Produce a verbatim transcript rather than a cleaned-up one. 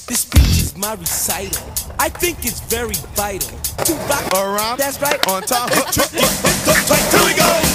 This speech is my recital. I think it's very vital to rock around. That's right. On time. Here we go.